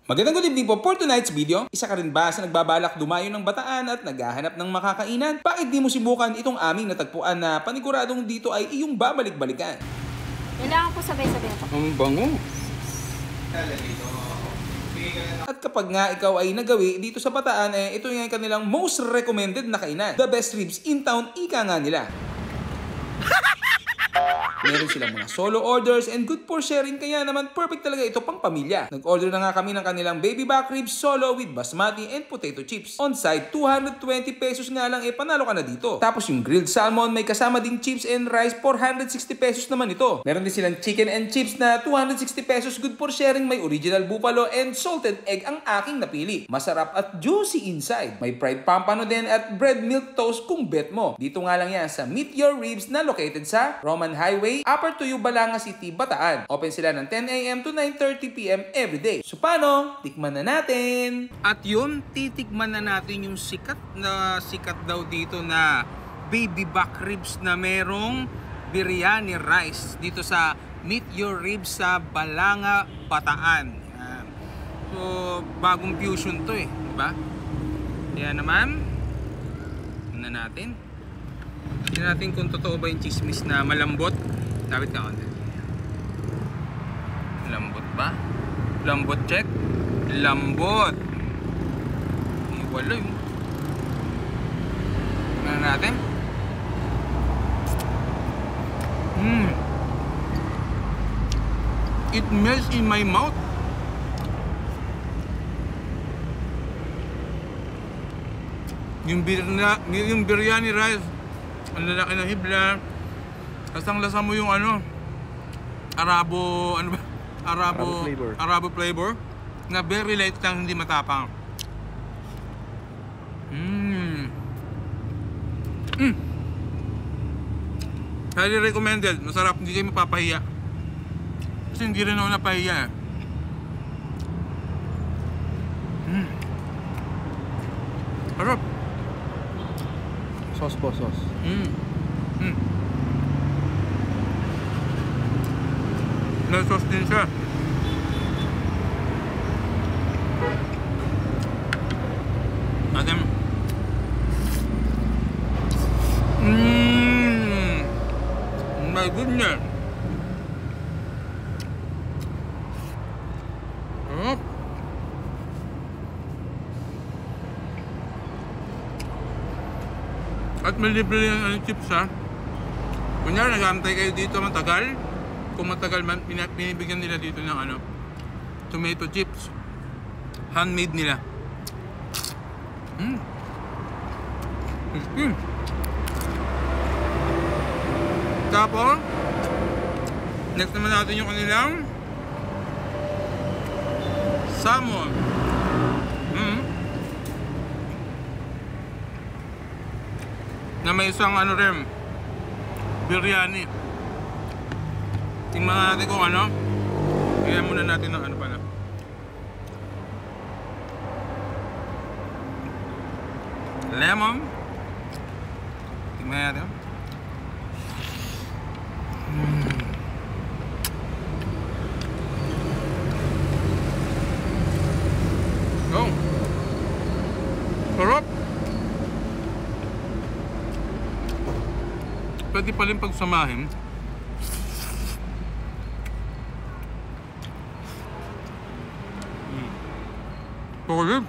Magandang good evening po for tonight's video. Isa ka rin ba sa nagbabalak dumayo ng Bataan at naghahanap ng makakainan? Bakit di mo subukan itong aming natagpuan na paniguradong dito ay iyong babalik-balikan? Kailangan po sabay-sabay po. Ang bango. At kapag nga ikaw ay nagawi dito sa Bataan, ito yung kanilang most recommended na kainan. The best ribs in town, ika nga nila. Meron silang mga solo orders and good for sharing, kaya naman perfect talaga ito pang pamilya. Nag-order na nga kami ng kanilang baby back ribs solo with basmati and potato chips. On site, 220 pesos nga lang, panalo ka na dito. Tapos yung grilled salmon, may kasama ding chips and rice, 460 pesos naman ito. Meron din silang chicken and chips na 260 pesos, good for sharing. May original buffalo and salted egg ang aking napili. Masarap at juicy inside. May fried pampano din at bread milk toast kung bet mo. Dito nga lang yan sa Meet Your Ribs na located sa Roman Highway, Upper Tuyo, Balanga City, Bataan. Open sila ng 10 AM to 9:30 PM every day. So paano? Tikman na natin! At yun, titikman na natin yung sikat daw dito na baby back ribs na merong biryani rice dito sa Meet Your Ribs sa Balanga, Bataan. Yan. So, bagong fusion to diba? Kaya naman, tingnan natin. Tingnan natin kung totoo ba yung chismis na malambot. Sabit ka konti. Lambot ba? Lambot check. Lambot. Wala yun. Tingnan natin. It melts in my mouth. Yung biryani rice, ang lalaki ng hibla. Lasang-lasa mo yung Arabo flavor na very light lang, hindi matapang. Highly recommended. Masarap, hindi kayo mapapahiya. Kasi hindi rin ako napahiya. Sarap. Sauce po, sauce. May sauce din siya. Natin. My goodness. At may libre yung chips ha. Kunyari nag-aantay kayo dito matagal. Kung matagal man, binibigyan nila dito ng tomato chips. Handmade nila. Tapos, next naman natin yung kanilang salmon. Na may isang rin, biryani. Tingnan natin kung Bigyan muna natin ng pala. Lemon. Tingnan natin. Oh. Sarap. Pwede pa rin pagsamahin. Pwede.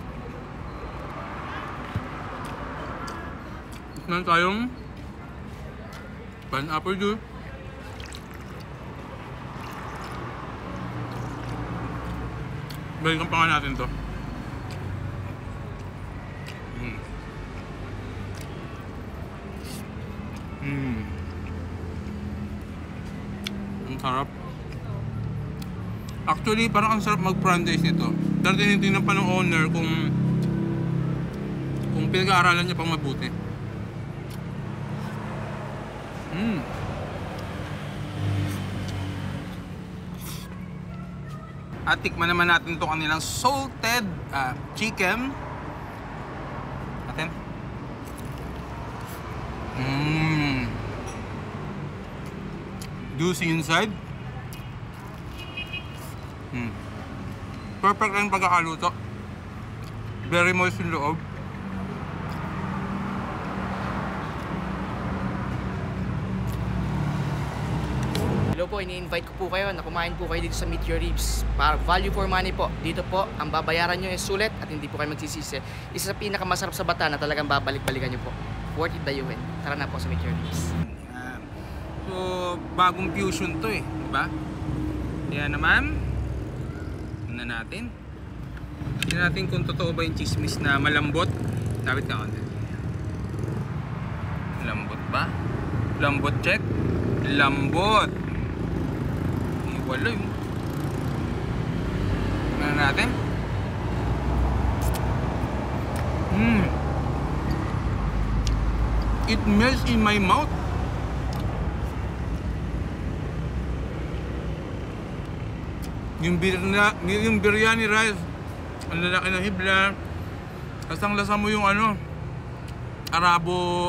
Meron tayong pineapple juice. Balikan pa nga natin to. Ang sarap. Actually, parang ang sarap mag-franchise nito. Dahil tinitingnan pa ng owner kung pinag-aaralan niya pang mabuti. At tikman naman natin itong kanilang salted chicken. Natin. Juicy inside. Perfect lang pagkakaluto. Very moist yung loob. Hello po, ini-invite ko po kayo na kumain po kayo dito sa Meet Your Ribs. Para value for money po. Dito po, ang babayaran nyo is sulit at hindi po kayo magsisisi. Isa sa pinakamasarap sa bata na talagang babalik-balikan nyo po. Worth it dayuhin. Tara na po sa Meet Your Ribs. Yan. So, bagong fusion to eh. Diba? Kaya naman, natin. Tignan natin kung totoo ba yung chismis na malambot. Dapat ka konti. Lambot ba? Lambot check. Lambot. Wala yun. Tignan natin. It melts in my mouth. Yung biryani rice, ang lalaki ng hibla. Lasang-lasa mo yung ano, Arabo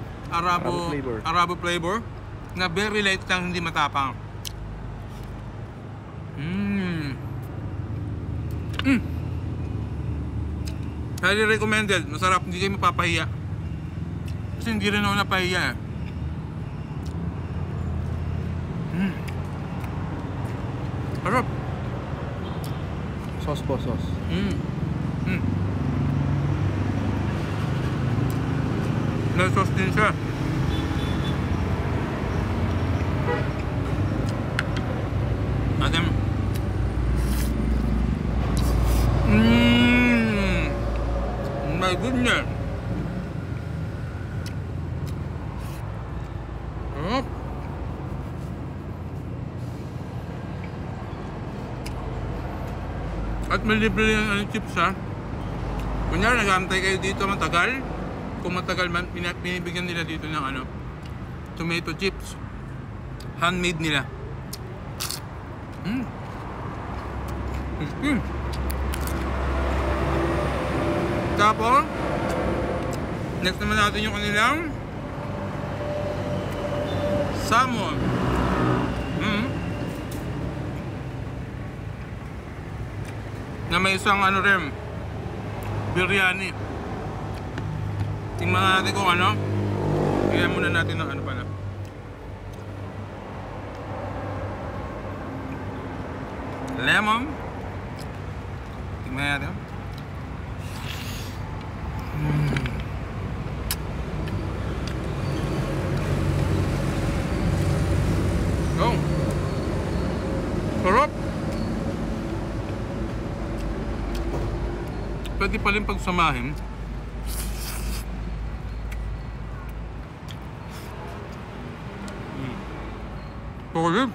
flavor. Na very light lang, hindi matapang. Highly recommended. Masarap, hindi kayo mapapahiya. Kasi hindi rin ako napahiya eh. Sarap. Sauce po, sauce. May sauce din siya. Atem. My goodness. At may libre yung chips ha. Kunyari nag-aantay kayo dito matagal. Kung matagal man, pinibigyan nila dito ng tomato chips. Handmade nila. Tapos, next naman natin yung kanilang salmon. Na may isang rin, biryani. Tingnan natin kung Tingnan muna natin ng pala. Lemon. Tingnan natin. Oh. Sarap. Pwede pa rin pagsamahin. Pwede.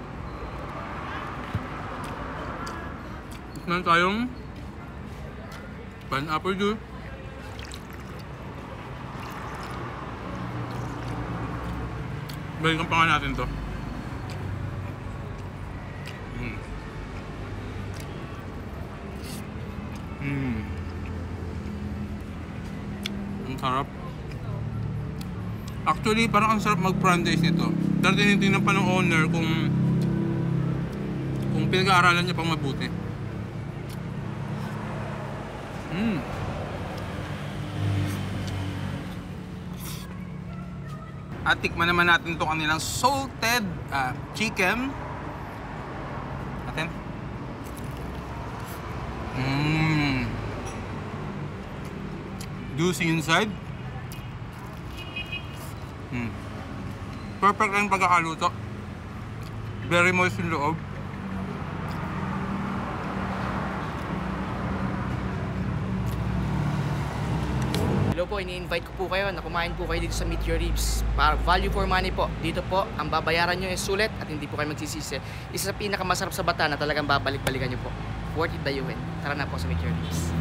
Meron tayong pineapple juice. Balikan pa nga natin to. Ang sarap. Actually, parang ang sarap mag-franchise nito. Dahil tinitingnan pa ng owner kung pinag-aaralan niya pang mabuti. At tikman naman natin itong kanilang salted chicken. Natin. Juicy inside. Perfect lang pagkakaluto. Very moist yung loob. Hello po, ini-invite ko po kayo na kumain po kayo dito sa Meet Your Ribs. Para value for money po. Dito po, ang babayaran nyo is sulit at hindi po kayo magsisisi. Isa sa pinakamasarap sa bata na talagang babalik-balikan nyo po. Worth it dayuhin. Tara na po sa Meet Your Ribs.